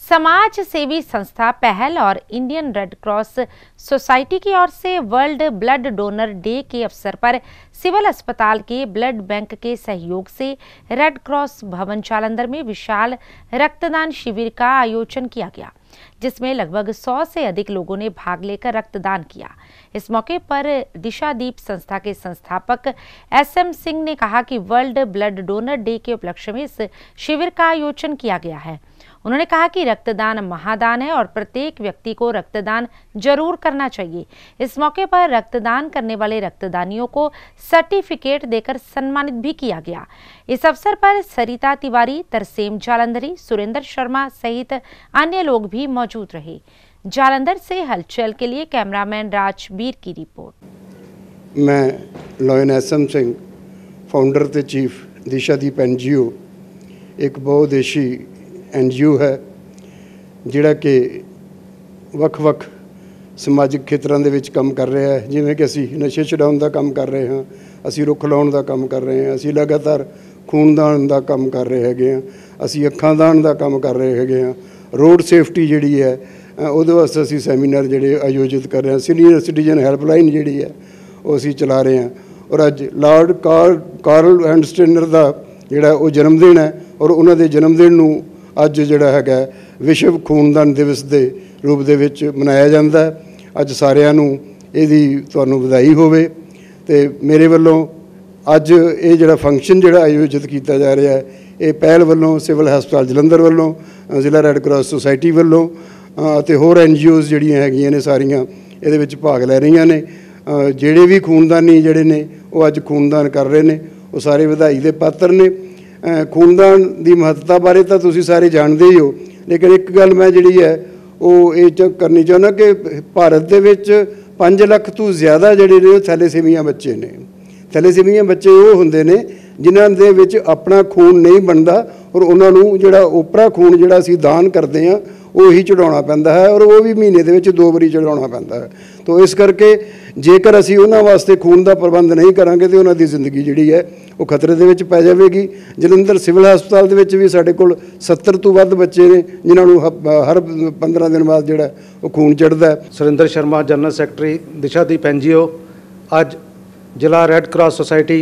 समाज सेवी संस्था पहल और इंडियन रेड क्रॉस सोसाइटी की ओर से वर्ल्ड ब्लड डोनर डे के अवसर पर सिविल अस्पताल के ब्लड बैंक के सहयोग से रेड क्रॉस भवन जालंधर में विशाल रक्तदान शिविर का आयोजन किया गया, जिसमें लगभग 100 से अधिक लोगों ने भाग लेकर रक्तदान किया। इस मौके पर दिशादीप संस्था के संस्थापक SM सिंह ने कहा कि वर्ल्ड ब्लड डोनर डे के उपलक्ष्य में इस शिविर का आयोजन किया गया है। उन्होंने कहा कि रक्तदान महादान है और प्रत्येक व्यक्ति को रक्तदान जरूर करना चाहिए। इस मौके पर रक्तदान करने वाले रक्तदानियों को सर्टिफिकेट देकर सम्मानित भी किया गया। इस अवसर पर सरिता तिवारी, तरसेम जालंधरी, सुरेंद्र शर्मा सहित अन्य लोग भी मौजूद रहे। जालंधर से हलचल के लिए कैमरामैन राजबीर की रिपोर्ट। मैं लॉयन SM सिंह, फाउंडर ते चीफ दिशादीप NGO एक बहुउद्देशी NGO है जिहड़ा कि ਵੱਖ-ਵੱਖ समाजिक खेत्रों के विच काम कर रहा है। जिवें कि असी नशे छुड़ाउण का काम कर रहे हाँ, असी रुख लाउण का काम कर रहे हैं, असी लगातार खूनदान का काम कर रहे हैगे हाँ, असी अखां दान का काम कर रहे हैगे हाँ। रोड सेफ्टी जिहड़ी है उहदे वास्ते असी सैमीनार जिहड़े आयोजित कर रहे हैं। सीनियर सिटीजन हैल्पलाइन जिहड़ी है वो असी चला रहे हैं। और अज लॉर्ड कार्ल हैंडस्टेनर का जिहड़ा वो जन्मदिन है और उन्हां दे जन्मदिन नूं अज जिहड़ा हैगा विश्व खूनदान दिवस के रूप दे विच मनाया जाता है। अज सारिआं नूं इहदी तुहानूं वधाई होवे ते मेरे वल्लों अज ये जिहड़ा फंक्शन जिहड़ा आयोजित किया जा रहा है ये पहल वल्लों सिविल हस्पताल जलंधर वल्लों जिला रेड क्रॉस सोसाइटी वल्लों ते होर NGOs जिहड़ियां हैगियां ने सारियां इहदे विच भाग लै रहीआं ने। जिहड़े भी खूनदानी जिहड़े ने वो अज खूनदान कर रहे ने वो सारे वधाई दे पात्र ने। खूनदान की महत्ता बारे तो तुसीं सारे जानते ही हो, लेकिन एक गल मैं जिहड़ी है वो ये करनी चाहुंदा कि भारत दे विच 5 लाख तो ज़्यादा जिहड़े ने थैलेसीमिया बच्चे ने। थैलेसीमिया बच्चे वो हुंदे ने जिन्हां दे विच अपना खून नहीं बनता और उन्हां नूं जिहड़ा ओपरा खून जिहड़ा असीं दान करते हैं वो ही चढ़ाउणा पैंदा है और वो भी महीने दे विच 2 वारी चढ़ाउणा पैंदा है। तो इस करके जेकर असीं उन्हां वास्ते खून का प्रबंध नहीं करांगे तो उन्हां दी जिंदगी जिहड़ी है वो खतरे दे विच पै जावेगी। जलंधर सिविल हस्पताल दे विच भी साडे कोल 70 तो वध बच्चे ने जिन्हां नूं हर 15 दिन बाद जिहड़ा वो खून चढ़दा है। Surendra Sharma, general secretary Dishadeep NGO अज जिला रेड क्रॉस सोसाइटी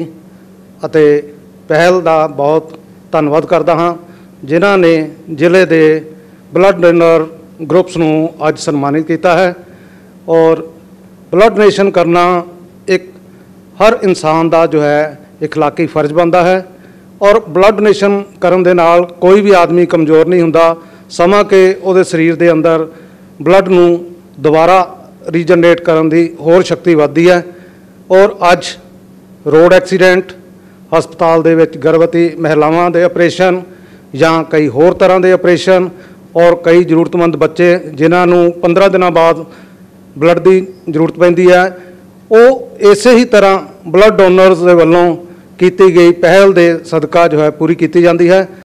ਅਤੇ पहल का बहुत धन्यवाद करता हाँ जिन्हां ने जिले के ब्लड डोनर ग्रुप्स नूं अज सन्मानित किया है। और ब्लड डोनेशन करना एक हर इंसान का जो है इखलाकी फर्ज बनता है और ब्लड डोनेशन करन दे नाल कोई भी आदमी कमज़ोर नहीं हुंदा, समा के उहदे शरीर के अंदर ब्लड नूं दोबारा रीजनरेट करन दी होर शक्ति वधदी है। और अज रोड एक्सीडेंट, हस्पताल दे विच गर्भवती महिलावां दे ऑपरेशन या कई होर तरह के ऑपरेशन और कई जरूरतमंद बच्चे जिन्हां नूं 15 दिनों बाद ब्लड की जरूरत पैंदी है, वो इस ही तरह ब्लड डोनर्स दे वल्लों की गई पहल दे सदका जो है पूरी की जाती है।